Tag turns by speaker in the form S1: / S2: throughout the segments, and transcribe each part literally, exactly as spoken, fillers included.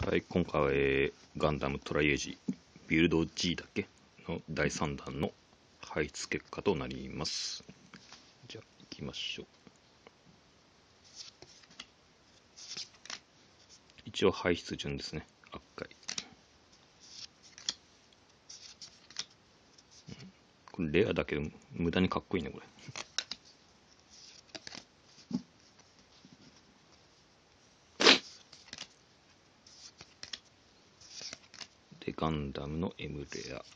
S1: はい、今回は、えーガンダムトライエージビルド G だっけのだいさん弾の排出結果となります。じゃあ行きましょう。一応排出順ですね。赤い、うん、これレアだけど無駄にかっこいいねこれ。でガンダムの M レア、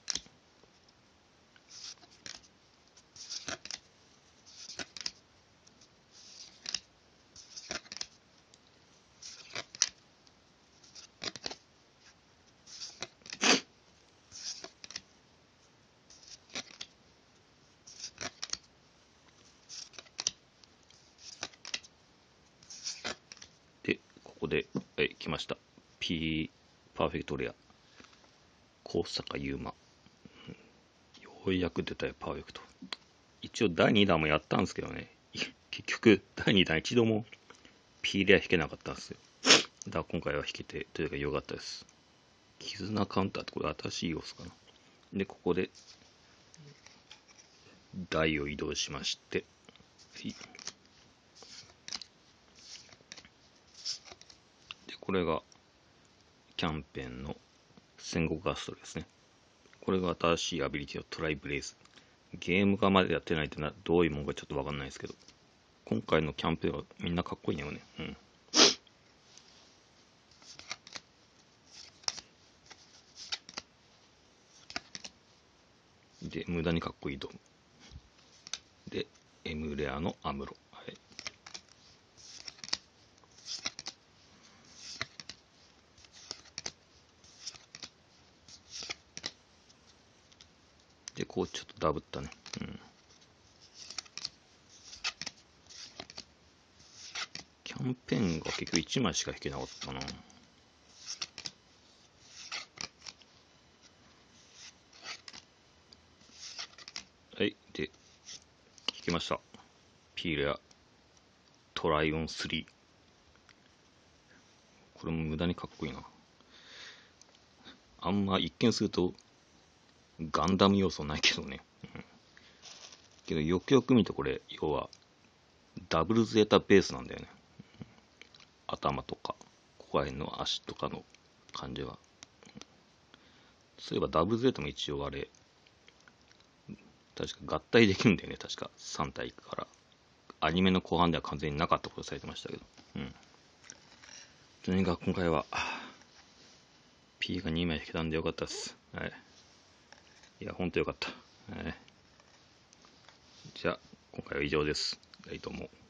S1: でここで、はい、来ました。 P パーフェクトレア高坂優馬、うん、ようやく出たよパーフェクト。一応だいに弾もやったんですけどね、結局だいに弾一度も P レア引けなかったんですよ。だから今回は引けてというか良かったです。絆カウンターってこれ新しい要素かな。でここで台を移動しまして、でこれがキャンペーンの戦国アストロですね。これが新しいアビリティのトライブレイズ。ゲーム化までやってないってなどういうもんかちょっとわかんないですけど、今回のキャンペーンはみんなかっこいいよね。うんで無駄にかっこいいドームで M レアのアムロ、はい、でこうちょっとダブったね。うんキャンペーンが結局いちまいしか引けなかったな。はい、で引きました。ピーレアトライオンスリー。これも無駄にかっこいいな。あんま一見するとガンダム要素ないけどね、うん、けどよくよく見るとこれ要はダブルゼータベースなんだよね、うん、頭とかここら辺の足とかの感じは、うん、そういえばダブルゼータも一応あれ確か合体できるんだよね。確かさん体からアニメの後半では完全になかったことされてましたけど、うん、とにかく今回は P がにまい引けたんでよかったです。はい、いやほんとよかった。はい、じゃあ今回は以上です。はい、どうも。